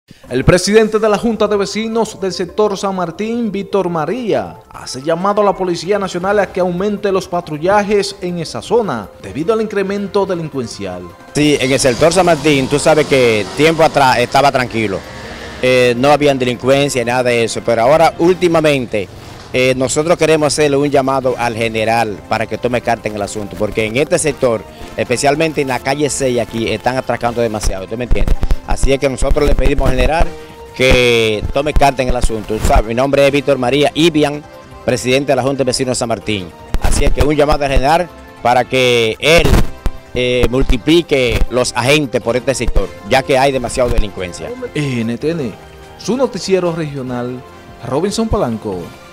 El presidente de la Junta de Vecinos del sector San Martín, Víctor María, hace llamado a la Policía Nacional a que aumente los patrullajes en esa zona debido al incremento delincuencial. Sí, en el sector San Martín, tú sabes que tiempo atrás estaba tranquilo, no había delincuencia, nada de eso, pero ahora últimamente nosotros queremos hacerle un llamado al general para que tome carta en el asunto, porque en este sector, especialmente en la calle 6 aquí, están atracando demasiado, ¿tú me entiendes? Así es que nosotros le pedimos al general que tome carta en el asunto. ¿Sabes? Mi nombre es Víctor María Ibian, presidente de la Junta de Vecinos de San Martín. Así es que un llamado al general para que él multiplique los agentes por este sector, ya que hay demasiada delincuencia. NTN, su noticiero regional, Robinson Polanco.